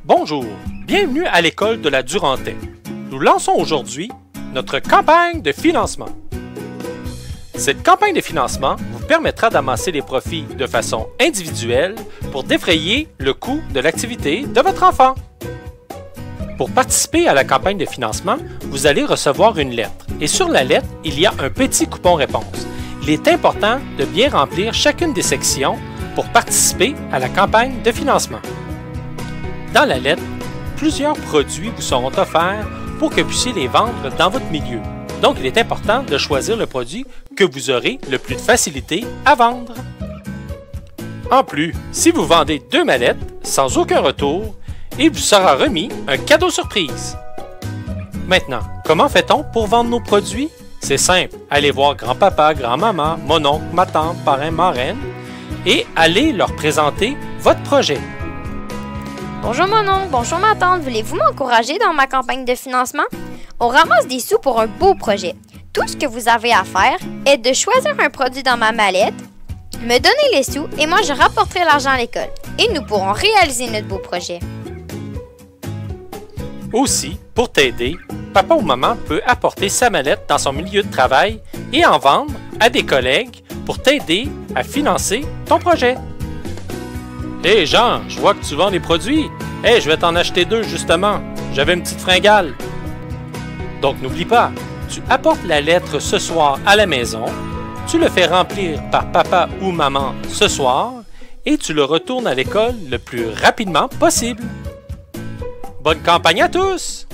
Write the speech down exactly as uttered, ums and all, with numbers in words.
Bonjour, bienvenue à l'école de la Durantais. Nous lançons aujourd'hui notre campagne de financement. Cette campagne de financement vous permettra d'amasser les profits de façon individuelle pour défrayer le coût de l'activité de votre enfant. Pour participer à la campagne de financement, vous allez recevoir une lettre et sur la lettre, il y a un petit coupon réponse. Il est important de bien remplir chacune des sections pour participer à la campagne de financement. Dans la lettre, plusieurs produits vous seront offerts pour que vous puissiez les vendre dans votre milieu. Donc, il est important de choisir le produit que vous aurez le plus de facilité à vendre. En plus, si vous vendez deux mallettes sans aucun retour, il vous sera remis un cadeau surprise. Maintenant, comment fait-on pour vendre nos produits? C'est simple, allez voir grand-papa, grand-maman, mon oncle, ma tante, parrain, marraine et allez leur présenter votre projet. Bonjour mon oncle, bonjour ma tante, voulez-vous m'encourager dans ma campagne de financement? On ramasse des sous pour un beau projet. Tout ce que vous avez à faire est de choisir un produit dans ma mallette, me donner les sous et moi je rapporterai l'argent à l'école. Et nous pourrons réaliser notre beau projet. Aussi, pour t'aider, papa ou maman peut apporter sa mallette dans son milieu de travail et en vendre à des collègues pour t'aider à financer ton projet. Hé hey Jean, je vois que tu vends des produits. Hé, hey, je vais t'en acheter deux justement. J'avais une petite fringale. Donc n'oublie pas, tu apportes la lettre ce soir à la maison, tu le fais remplir par papa ou maman ce soir et tu le retournes à l'école le plus rapidement possible. Bonne campagne à tous!